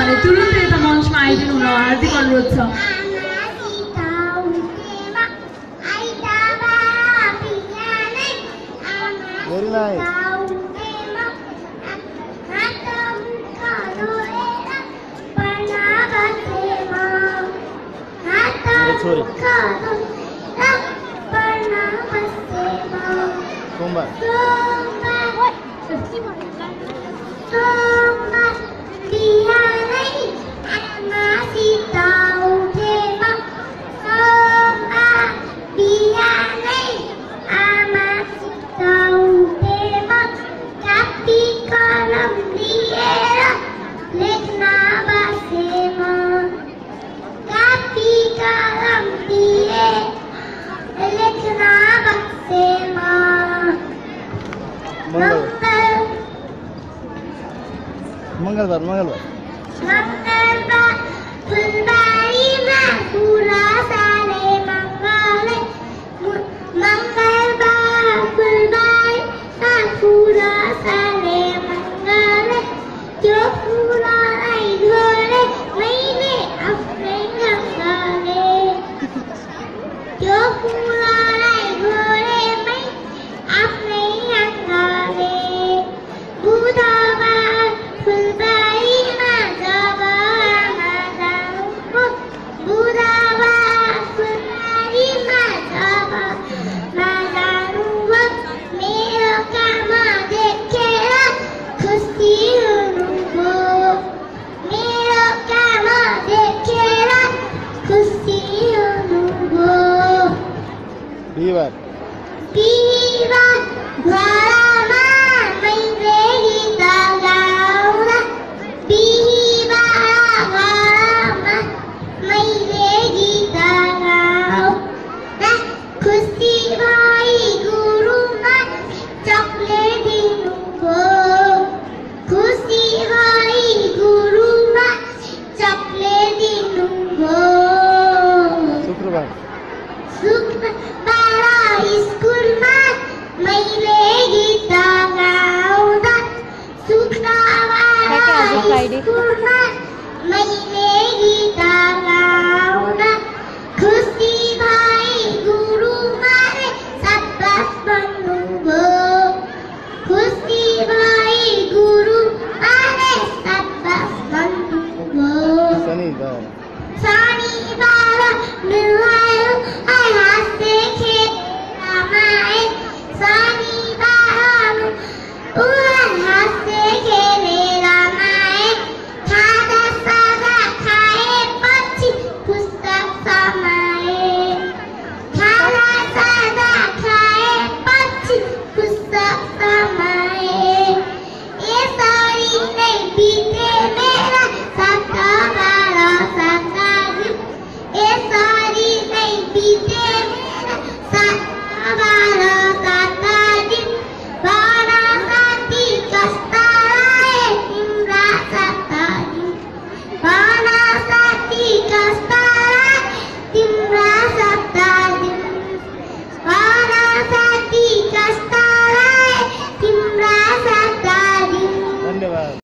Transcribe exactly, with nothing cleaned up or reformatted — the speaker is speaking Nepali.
उहाँले तुरुन्तै यता मञ्चमा आइदिनु हुन हार्दिक अनुरोध छ। Very nice. Sorry. Kumbar. मंगलवार मंगलवार मंगलवार फुलबारी में पूरा साले मंगले मंगलवार फुलबारी में पूरा साले मंगले जो पूरा नहीं घोड़े मैंने अपने गंगाले जो पूरा नहीं घोड़े मैं अपने गंगाले बुधवार फुलबारी में जावा जाऊँ बुधवार फुलबारी में जावा जाऊँ मेरा काम देखेगा खुशी उनको मेरा काम देखेगा खुशी उनको बीवार बीवार वाला मां मैं गीता गाऊंगा बीवार वाला मां मैं गीता गाऊंगा खुशी भाई गुरु मां चॉकलेट दूंगा खुशी भाई गुरु मां चॉकलेट दूंगा शुक्रवार शुक्रवार स्कूल में मैले गीता गाउँदा शुक्रवार स्कूल में मैले गीता गाउँदा खुशी भाइ गुरुमाले शाबास भन्नुभयो खुशी भाइ गुरुमाले शाबास भन्नुभयो शनिबार